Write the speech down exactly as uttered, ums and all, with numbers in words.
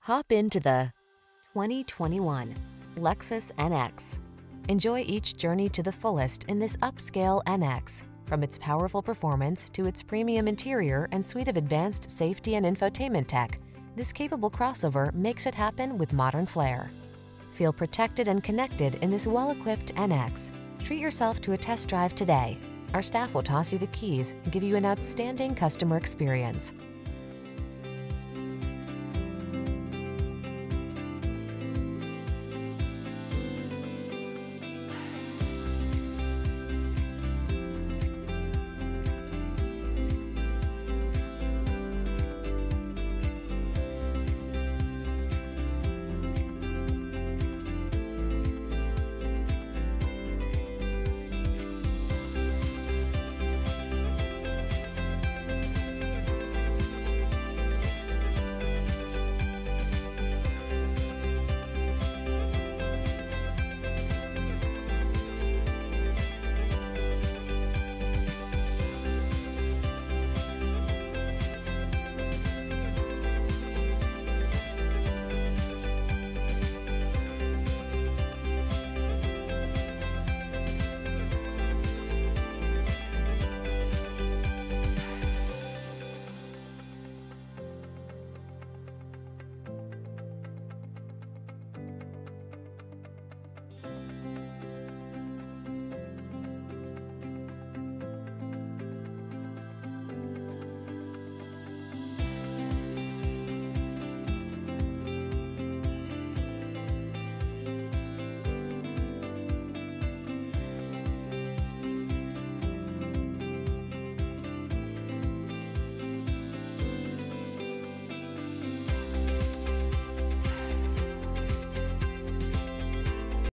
Hop into the twenty twenty-one Lexus N X. Enjoy each journey to the fullest in this upscale N X. From its powerful performance to its premium interior and suite of advanced safety and infotainment tech, this capable crossover makes it happen with modern flair. Feel protected and connected in this well-equipped N X. Treat yourself to a test drive today. Our staff will toss you the keys and give you an outstanding customer experience.